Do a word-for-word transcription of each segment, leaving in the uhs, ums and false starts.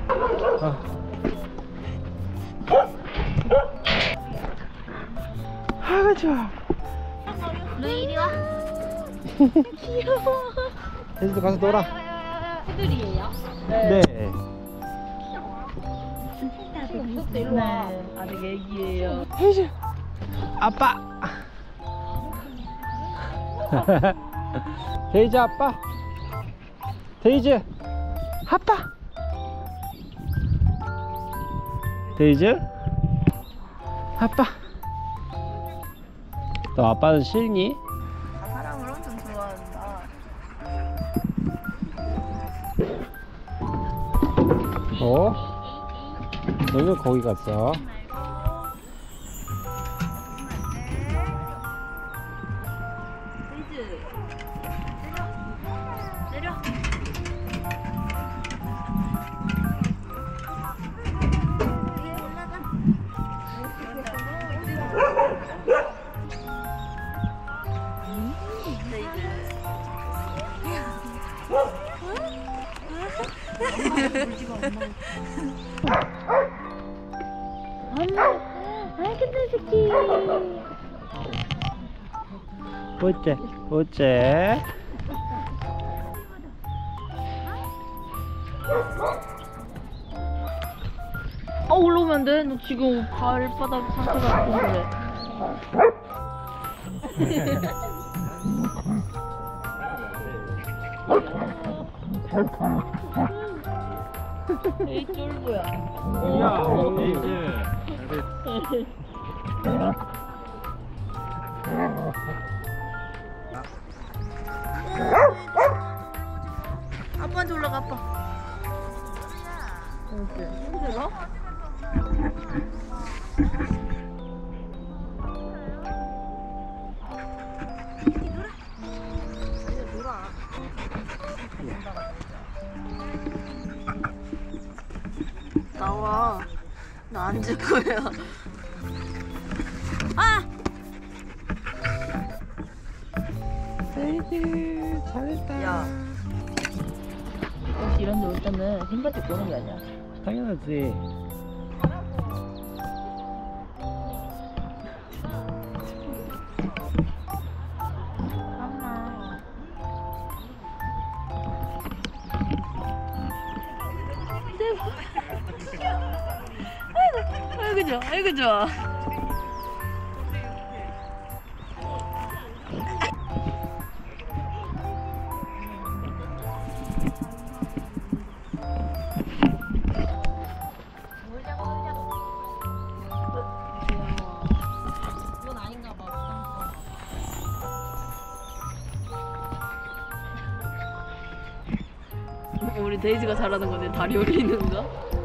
아. 아가 좋아. 루이 이리 와. 귀여워. 혜진도 가서 놀아. 애들이에요? 네. 무섭대. 일로 와. 아직 애기예요. 혜진. 아빠. 데이지 아빠. 데이지 아빠. 데이지 아빠. 너 아빠는 싫니? 아, 사람을 엄청 좋아한다. 어? 너는 거기 갔어? 데이즈. 내려. 내려. 아이고 새끼. 어째? 어째? 아 올라오면 안 돼. 너 지금 발바닥 상태가 안 그래. 에이 쫄보야. 야, 데이지. 아빠한테 올라가 아빠. 힘들어? 나와. 나 앉을 거야. 아! 데이지 잘했다. 야. 혹시 이런 데 올 때는 힘받게 보는 게 아니야. 당연하지. 엄마. 아이고, 아이고 좋아, 아이고 좋아. 이건 아닌가 봐. 우리 데이지가 잘하는 건데 다리 올리는가?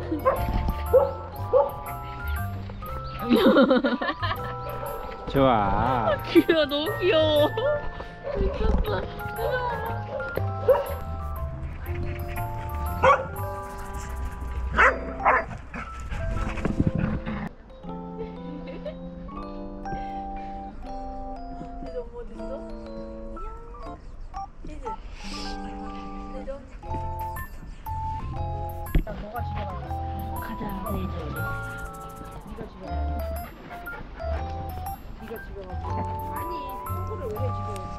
좋아. 귀여워, 너무 귀여워. 미쳤어. 가자, 데이지. 네가 집에 가야 돼. 네가 집에 가서 아니 청소를 왜 해 지금?